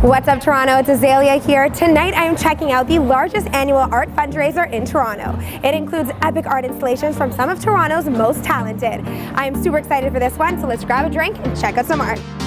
What's up, Toronto? It's Azalea here. Tonight I am checking out the largest annual art fundraiser in Toronto. It includes epic art installations from some of Toronto's most talented. I am super excited for this one, so let's grab a drink and check out some art.